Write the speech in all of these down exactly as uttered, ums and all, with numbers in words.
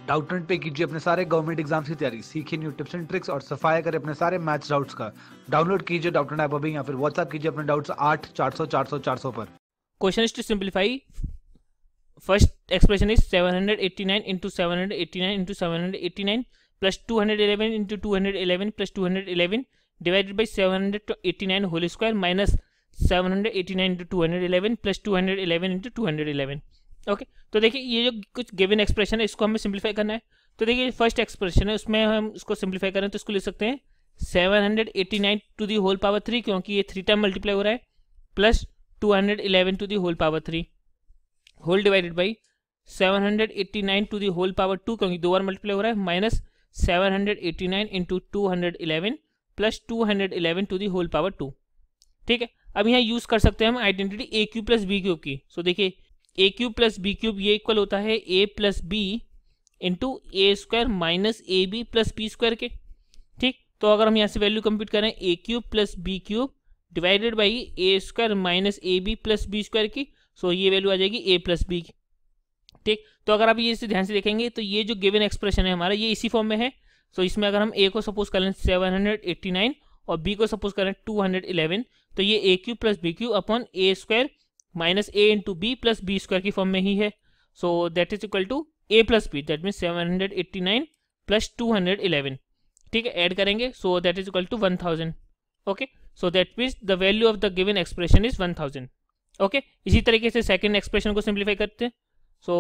Doubtnut पे कीजिए अपने सारे गवर्नमेंट एग्जाम्स की तैयारी, सीखिए न्यू टिप्स एंड ट्रिक्स और सफाया करें अपने सारे मैथ्स डाउट्स का। डाउनलोड कीजिए डाउटनेट ऐप अभी, या फिर व्हाट्सएप कीजिए अपने डाउट्स आठ चार सौ चार सौ चार सौ पर। Question is to simplify. First expression is seven hundred eighty-nine into seven hundred eighty-nine into seven hundred eighty-nine plus two hundred eleven into two hundred eleven plus two hundred eleven divided by seven hundred eighty-nine whole square minus seven hundred eighty-nine into two hundred eleven plus two hundred eleven into two hundred eleven. Okay, तो देखिए ये जो कुछ given expression है इसको हमें simplify करना है। तो देखिए फर्स्ट एक्सप्रेशन है, उसमें हम इसको सिंप्लीफाई करें तो इसको लिख सकते हैं seven hundred eighty nine to the whole power three, क्योंकि ये थ्री टाइम मल्टीप्लाई हो रहा है, plus two hundred eleven to the whole power three whole divided by seven hundred eighty nine to the whole power two, क्योंकि दो बार multiply हो रहा है, minus seven hundred eighty nine into two hundred eleven plus two hundred eleven to the whole power two. ठीक है, अब यहाँ यूज कर सकते हैं हम identity a cube plus b cube की। सो देखिए a cube plus b cube ये इक्वल होता है a plus b into a square minus a b plus b square के। ठीक, तो अगर हम यहाँ से वैल्यू कंप्यूट करें a cube plus b cube divided by a square minus a b plus b square की, सो ये वैल्यू आ जाएगी ए प्लस बी की। ठीक, तो अगर आप ये इसे ध्यान से देखेंगे तो ये जो गिवन एक्सप्रेशन है हमारा ये इसी फॉर्म में है। सो इसमें अगर हम ए को सपोज करें सेवन हंड्रेड एट्टी नाइन और बी को सपोज करें टू हंड्रेड इलेवन, तो ये a cube plus b cube upon a square minus a into b plus b square की फॉर्म में ही है। So that is equal to a plus b, that mean seven hundred eighty nine plus two hundred eleven. ठीक है, add करेंगे, so that is equal to one thousand. Okay, so that means the value of the given expression is one thousand. Okay, इसी तरीके से second expression को simplify करते हैं। सो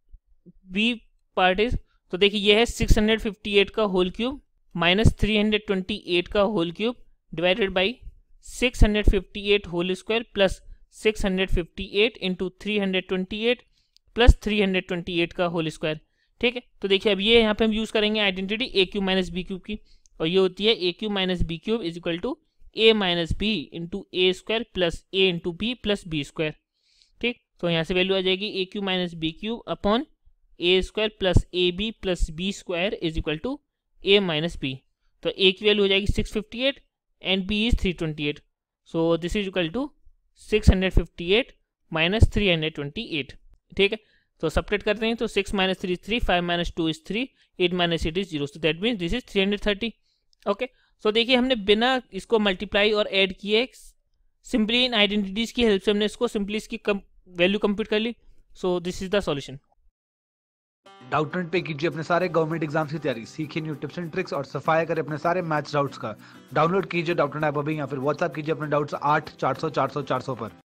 B part is, तो देखिए ये है सिक्स हंड्रेड फिफ्टी एट का whole cube minus three hundred twenty eight का whole cube divided by six hundred fifty eight whole square plus six hundred fifty eight into three hundred twenty eight plus three hundred twenty eight का whole square. ठीक है, तो देखिए अब ये यहाँ पे हम यूज करेंगे identity a cube minus b cube की, और ये होती है a cube minus b cube is equal to a minus b into a square plus a into b plus b square. ठीक, तो यहाँ से वैल्यू आ जाएगी a cube minus b cube upon a square plus a b plus b square is equal to a minus b. तो a की value हो जाएगी six fifty eight and b is three twenty eight, so this is equal to six hundred fifty eight minus three hundred twenty eight. ठीक है, तो subtract करते हैं तो six minus three is three, five minus two is three, eight minus eight is zero, so that means this is three hundred thirty. Okay, so देखिए हमने बिना इसको मल्टीप्लाई और ऐड किए सिंपली इन आइडेंटिटीज की हेल्प से हमने इसको सिंपली इसकी वैल्यू कंप्यूट कर ली। So this is the solution. Doubtnut पे कीजिए अपने सारे गवर्नमेंट एग्जाम्स की तैयारी, सीखिए न्यू टिप्स एंड ट्रिक्स और सफाया करें अपने सारे मैथ्स डाउट्स का। डाउनलोड कीजिए डाउटनेट ऐप अभी, या फिर व्हाट्सएप कीजिए अपने डाउट्स आठ चार सौ चार सौ चार सौ पर।